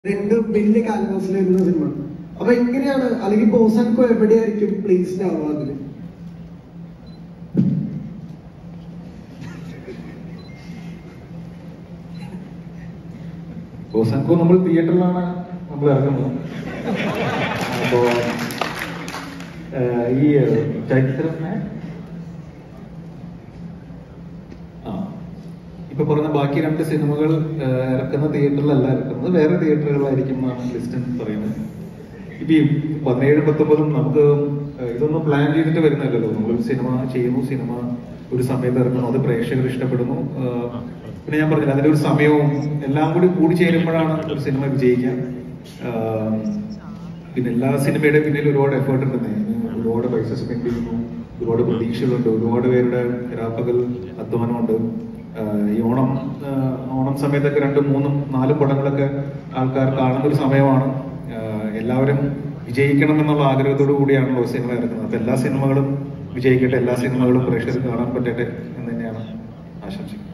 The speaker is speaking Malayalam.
രണ്ട് വലിയ കാൻവാസിൽ വരുന്ന സിനിമ. അപ്പൊ എങ്ങനെയാണ് അല്ലെങ്കിൽ ബോസാൻകോ എവിടെയായിരിക്കും പ്ലേസ്ഡ് ആവുക അതില്? ബോസാൻകോ നമ്മൾ തിയേറ്ററിലാണ് നമ്മൾ ഇറങ്ങുന്നത്. അപ്പോ ഈ ചരിത്രം ഇപ്പൊ പറഞ്ഞ ബാക്കി രണ്ട് സിനിമകൾ ഇറക്കുന്ന തിയേറ്ററിലല്ല ഇറക്കുന്നത്, വേറെ തിയേറ്ററുകളായിരിക്കും എന്നാണ് ലിസ്റ്റൻ പറയുന്നത്. ഇപ്പൊ 17, 19 നമുക്ക് ഇതൊന്നും പ്ലാൻ ചെയ്തിട്ട് വരുന്നല്ലോ. നമ്മളൊരു സിനിമ ചെയ്യുന്നു, സിനിമ ഒരു സമയത്ത് ഇറങ്ങുന്നു, അത് പ്രേക്ഷകർ ഇഷ്ടപ്പെടുന്നു. പിന്നെ ഞാൻ പറഞ്ഞില്ല, അതിന്റെ ഒരു സമയവും എല്ലാം കൂടി ചേരുമ്പോഴാണ് ഒരു സിനിമ വിജയിക്കുക. പിന്നെ എല്ലാ സിനിമയുടെ പിന്നിൽ ഒരുപാട് എഫേർട്ട് ഉണ്ട്, ഒരുപാട് പൈസ സ്പെൻഡ് ചെയ്യുന്നു, ഒരുപാട് പ്രതീക്ഷകളുണ്ട്, ഒരുപാട് പേരുടെ രാപ്പകൽ അധ്വാനമുണ്ട്. ഈ ഓണം സമയത്തൊക്കെ 2, 3, 4 പടങ്ങളൊക്കെ ആൾക്കാർ കാണുന്ന ഒരു സമയമാണ്. എല്ലാവരും വിജയിക്കണം എന്നുള്ള ആഗ്രഹത്തോടു കൂടിയാണല്ലോ സിനിമ ഇറക്കുന്നത്. അപ്പൊ എല്ലാ സിനിമകളും വിജയിക്കട്ടെ, എല്ലാ സിനിമകളും പ്രേക്ഷകർക്ക് കാണാൻ പറ്റട്ടെ എന്ന് തന്നെയാണ് ആശംസിക്കുന്നത്.